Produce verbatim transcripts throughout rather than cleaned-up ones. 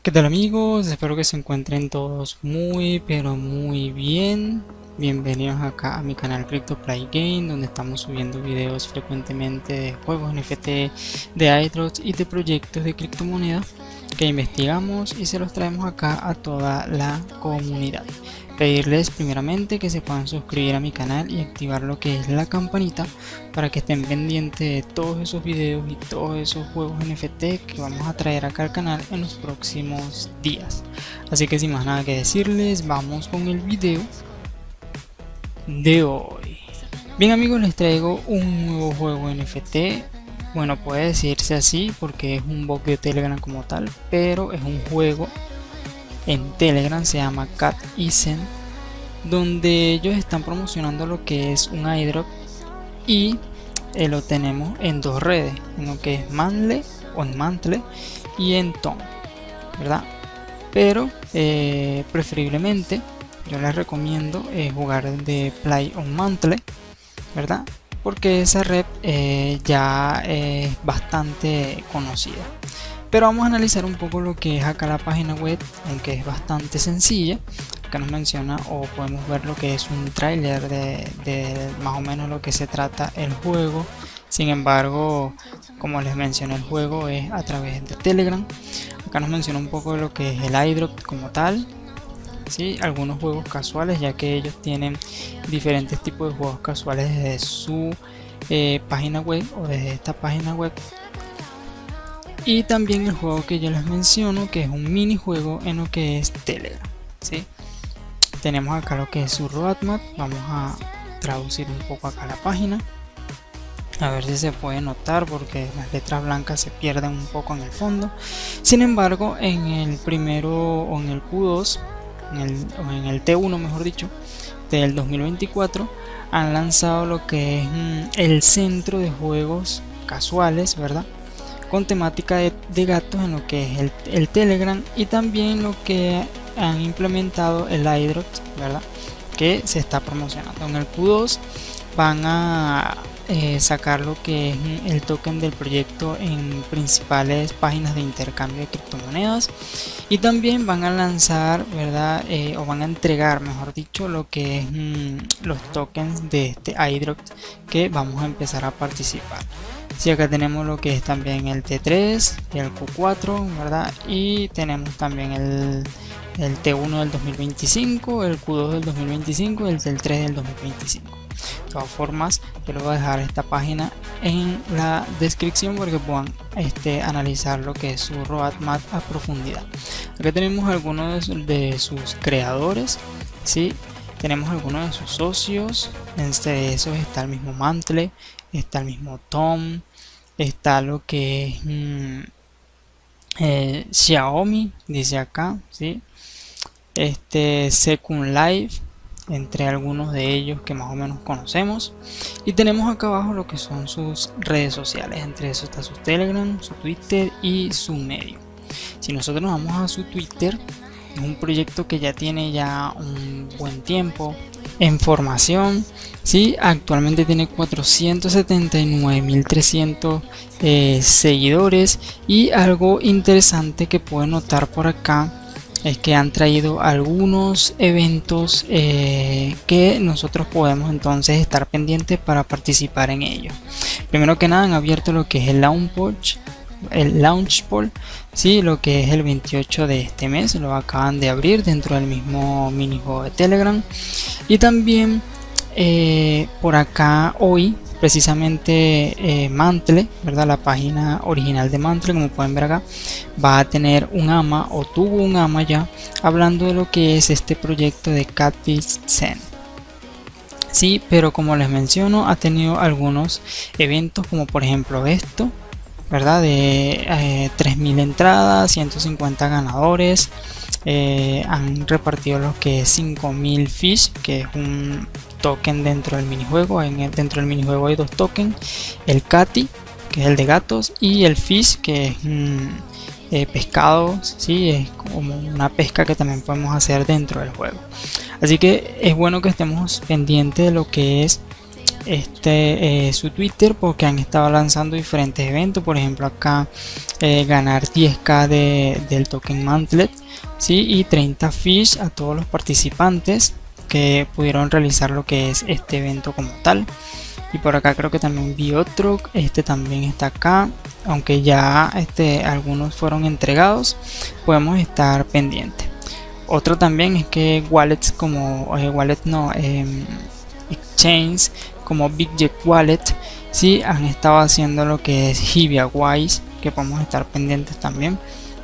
¿Qué tal amigos? Espero que se encuentren todos muy pero muy bien. Bienvenidos acá a mi canal CryptoPlay Game, donde estamos subiendo videos frecuentemente de juegos N F T, de airdrops y de proyectos de criptomonedas que investigamos y se los traemos acá a toda la comunidad. Pedirles primeramente que se puedan suscribir a mi canal y activar lo que es la campanita para que estén pendientes de todos esos videos y todos esos juegos N F T que vamos a traer acá al canal en los próximos días. Así que sin más nada que decirles, vamos con el video de hoy. Bien amigos, les traigo un nuevo juego N F T. Bueno, puede decirse así porque es un bot de Telegram como tal, pero es un juego en Telegram, se llama Cat Isen, donde ellos están promocionando lo que es un airdrop y eh, lo tenemos en dos redes, en lo que es Mantle o en Mantle y en Tom, ¿verdad? Pero eh, preferiblemente yo les recomiendo eh, jugar de Play on Mantle, ¿verdad? Porque esa red eh, ya es bastante conocida. Pero vamos a analizar un poco lo que es acá la página web, aunque es bastante sencilla. Acá nos menciona o podemos ver lo que es un tráiler de, de más o menos lo que se trata el juego. Sin embargo, como les mencioné, el juego es a través de Telegram. Acá nos menciona un poco de lo que es el airdrop como tal, ¿sí? Algunos juegos casuales, ya que ellos tienen diferentes tipos de juegos casuales desde su eh, página web o desde esta página web. Y también el juego que yo les menciono, que es un minijuego en lo que es Telegram, ¿sí? Tenemos acá lo que es su roadmap. Vamos a traducir un poco acá la página, a ver si se puede notar porque las letras blancas se pierden un poco en el fondo. Sin embargo, en el primero o en el Q dos, en el, o en el T uno mejor dicho, del dos mil veinticuatro, han lanzado lo que es mm, el centro de juegos casuales, ¿verdad? Con temática de, de gatos en lo que es el, el Telegram, y también lo que han implementado el airdrop, ¿verdad? Que se está promocionando. En el Q dos van a eh, sacar lo que es el token del proyecto en principales páginas de intercambio de criptomonedas, y también van a lanzar, ¿verdad? Eh, o van a entregar, mejor dicho, lo que es mmm, los tokens de este airdrop que vamos a empezar a participar. Sí, acá tenemos lo que es también el T tres y el Q cuatro, ¿verdad? Y tenemos también el, el T uno del dos mil veinticinco, el Q dos del dos mil veinticinco y el T tres del dos mil veinticinco. De todas formas, yo les voy a dejar esta página en la descripción para que puedan este, analizar lo que es su roadmap a profundidad. Acá tenemos algunos de, de sus creadores, ¿sí? Tenemos algunos de sus socios. Entre esos está el mismo Mantle, está el mismo Tom, está lo que es mmm, eh, Xiaomi, dice acá, ¿sí? Este Second Life, entre algunos de ellos que más o menos conocemos. Y tenemos acá abajo lo que son sus redes sociales. Entre eso está su Telegram, su Twitter y su Medium. Si nosotros nos vamos a su Twitter, es un proyecto que ya tiene ya un buen tiempo en formación, ¿sí? Actualmente tiene cuatrocientos setenta y nueve mil trescientos eh, seguidores, y algo interesante que pueden notar por acá es que han traído algunos eventos eh, que nosotros podemos entonces estar pendientes para participar en ellos. Primero que nada, han abierto lo que es el launch poll, el launch poll, sí, lo que es el veintiocho de este mes, lo acaban de abrir dentro del mismo minijuego de Telegram. Y también eh, por acá hoy precisamente eh, Mantle, ¿verdad? La página original de Mantle, como pueden ver acá, va a tener un ama o tuvo un ama ya hablando de lo que es este proyecto de Cat Isen. Sí, pero como les menciono, ha tenido algunos eventos como por ejemplo esto, ¿verdad? De eh, tres mil entradas, ciento cincuenta ganadores. Eh, han repartido lo que es cinco mil fish, que es un token dentro del minijuego. En el, dentro del minijuego hay dos tokens: el Catty, que es el de gatos, y el fish, que es mm, eh, pescado, ¿sí? Es como una pesca que también podemos hacer dentro del juego. Así que es bueno que estemos pendientes de lo que es este eh, su Twitter, porque han estado lanzando diferentes eventos. Por ejemplo, acá eh, ganar diez K de, del token Mantlet, ¿sí? Y treinta fish a todos los participantes que pudieron realizar lo que es este evento como tal. Y por acá creo que también vi otro, este también está acá, aunque ya este, algunos fueron entregados, podemos estar pendientes. Otro también es que wallets como eh, wallet no eh, exchange como BitGet Wallet, sí, han estado haciendo lo que es Hibiawise, que podemos estar pendientes también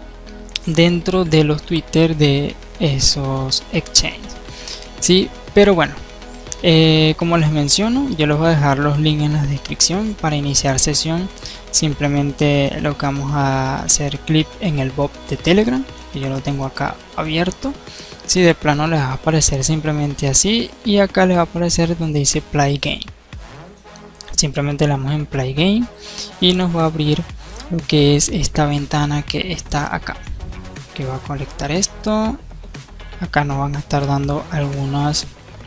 dentro de los Twitter de esos exchanges, sí. Pero bueno, eh, como les menciono, yo les voy a dejar los links en la descripción. Para iniciar sesión, simplemente lo que vamos a hacer clic en el bot de Telegram, que yo lo tengo acá abierto. Si de plano les va a aparecer simplemente así, y acá les va a aparecer donde dice Play Game. Simplemente le damos en Play Game y nos va a abrir lo que es esta ventana que está acá, que va a conectar esto. Acá nos van a estar dando algunas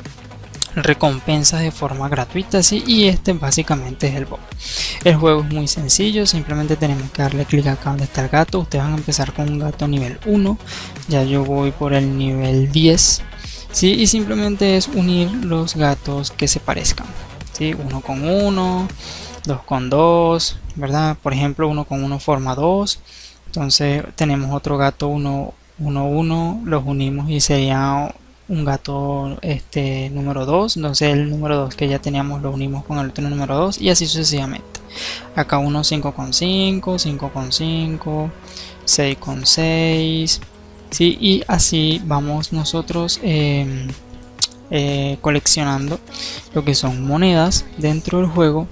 recompensas de forma gratuita, ¿sí? Y este básicamente es el bot. El juego es muy sencillo, simplemente tenemos que darle clic acá donde está el gato. Ustedes van a empezar con un gato nivel uno, ya yo voy por el nivel diez, ¿sí? Y simplemente es unir los gatos que se parezcan, ¿sí? Uno con uno, dos con dos, ¿verdad? Por ejemplo, uno con uno forma dos, entonces tenemos otro gato uno uno uno, los unimos y sería un gato este número dos. Entonces el número dos que ya teníamos lo unimos con el otro número dos, y así sucesivamente. Acá uno cinco con cinco, cinco con cinco, seis con seis, ¿sí? Y así vamos nosotros eh, eh, coleccionando lo que son monedas dentro del juego,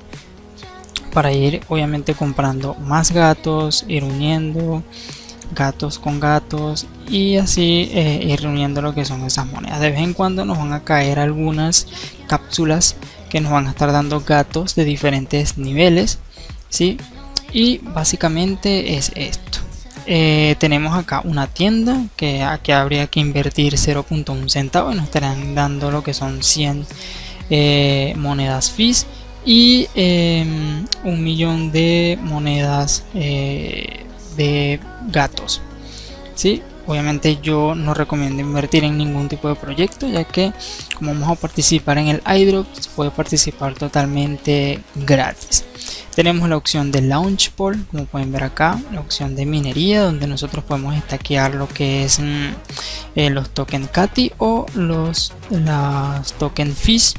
para ir obviamente comprando más gatos, ir uniendo gatos con gatos, y así eh, ir reuniendo lo que son esas monedas. De vez en cuando nos van a caer algunas cápsulas que nos van a estar dando gatos de diferentes niveles, ¿sí? Y básicamente es esto. Eh, tenemos acá una tienda que aquí habría que invertir cero punto uno centavo y nos estarán dando lo que son cien eh, monedas Fizz y eh, un millón de monedas eh, de gatos, ¿sí? Obviamente yo no recomiendo invertir en ningún tipo de proyecto, ya que como vamos a participar en el airdrop, se puede participar totalmente gratis. Tenemos la opción de launch pool, como pueden ver acá, la opción de minería, donde nosotros podemos estaquear lo que es mm, eh, los tokens Cati o los las token Fizz,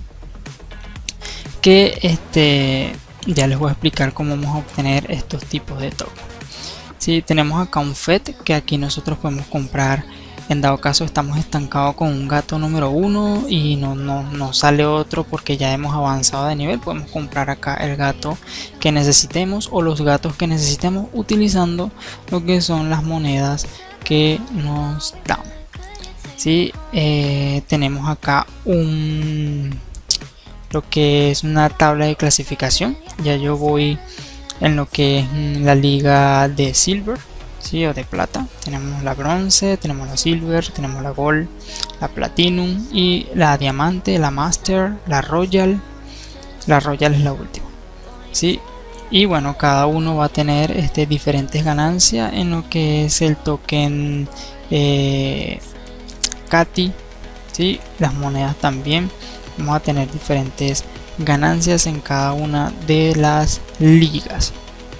que este ya les voy a explicar cómo vamos a obtener estos tipos de tokens. Sí, tenemos acá un F E D que aquí nosotros podemos comprar en dado caso estamos estancados con un gato número uno y no, no, no sale otro porque ya hemos avanzado de nivel. Podemos comprar acá el gato que necesitemos o los gatos que necesitemos utilizando lo que son las monedas que nos dan. Sí, eh, tenemos acá un lo que es una tabla de clasificación. Ya yo voy en lo que es la liga de silver, ¿sí? O de plata. Tenemos la bronce, tenemos la silver, tenemos la gold, la platinum y la diamante, la master, la royal. La royal es la última, ¿sí? Y bueno, cada uno va a tener este, diferentes ganancias en lo que es el token eh, Cati, ¿sí? Las monedas también. Vamos a tener diferentes ganancias en cada una de las ligas.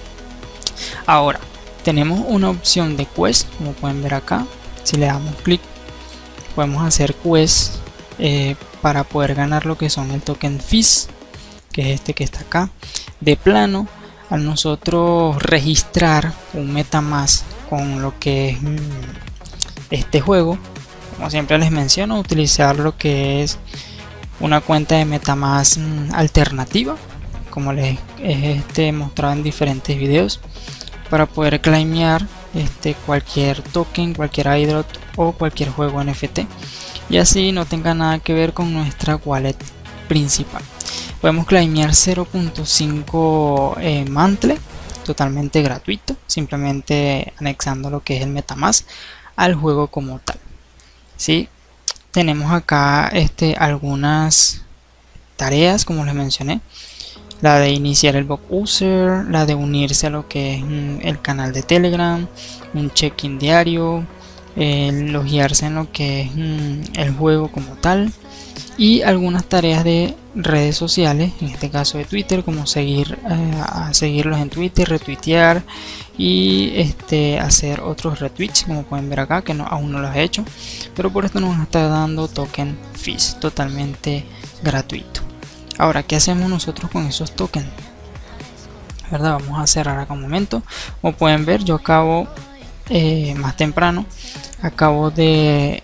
Ahora tenemos una opción de quest, como pueden ver acá. Si le damos clic podemos hacer quest eh, para poder ganar lo que son el token Fizz, que es este que está acá. De plano, al nosotros registrar un MetaMask con lo que es mmm, este juego, como siempre les menciono, utilizar lo que es una cuenta de MetaMask alternativa, como les he este, mostrado en diferentes videos, para poder claimear este, cualquier token, cualquier airdrop o cualquier juego N F T, y así no tenga nada que ver con nuestra wallet principal. Podemos claimear cero punto cinco eh, mantle totalmente gratuito, simplemente anexando lo que es el MetaMask al juego como tal. ¿Sí? Tenemos acá este, algunas tareas, como les mencioné, la de iniciar el bot user, la de unirse a lo que es mm, el canal de Telegram, un check-in diario, eh, loguearse en lo que es mm, el juego como tal, y algunas tareas de redes sociales, en este caso de Twitter, como seguir eh, a seguirlos en Twitter, retuitear y este hacer otros retweets, como pueden ver acá, que no, aún no los he hecho, pero por esto nos está dando token fees totalmente gratuito. Ahora, ¿qué hacemos nosotros con esos tokens? ¿Verdad? Vamos a cerrar acá un momento. Como pueden ver, yo acabo eh, más temprano, acabo de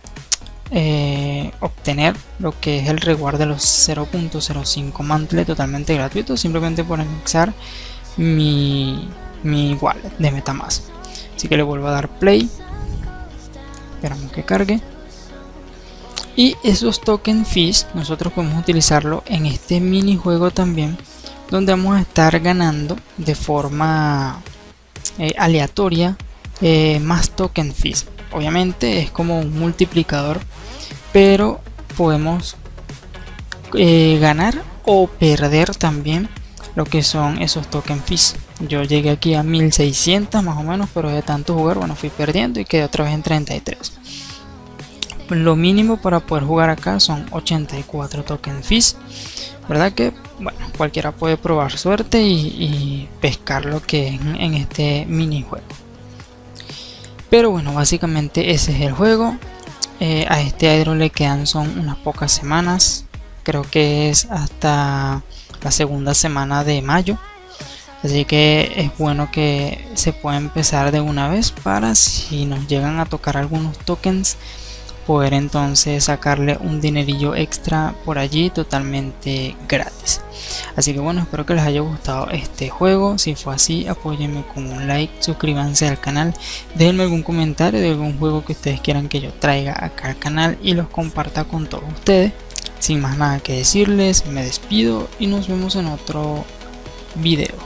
eh, obtener lo que es el reward de los cero punto cero cinco mantle totalmente gratuito, simplemente por anexar mi, mi wallet de MetaMask. Así que le vuelvo a dar play, esperamos que cargue. Y esos token fees nosotros podemos utilizarlo en este minijuego también, donde vamos a estar ganando de forma eh, aleatoria eh, más token fees. Obviamente es como un multiplicador, pero podemos eh, ganar o perder también lo que son esos token fees. Yo llegué aquí a mil seiscientos más o menos, pero de tanto jugar, bueno, fui perdiendo y quedé otra vez en treinta y tres. Lo mínimo para poder jugar acá son ochenta y cuatro token fees, verdad que bueno, cualquiera puede probar suerte y, y pescar lo que es en este minijuego. Pero bueno, básicamente ese es el juego. Eh, a este aero le quedan son unas pocas semanas, creo que es hasta la segunda semana de mayo, así que es bueno que se pueda empezar de una vez para si nos llegan a tocar algunos tokens, poder entonces sacarle un dinerillo extra por allí totalmente gratis. Así que bueno, espero que les haya gustado este juego. Si fue así, apóyenme con un like, suscríbanse al canal, déjenme algún comentario de algún juego que ustedes quieran que yo traiga acá al canal y los comparta con todos ustedes. Sin más nada que decirles, me despido y nos vemos en otro video.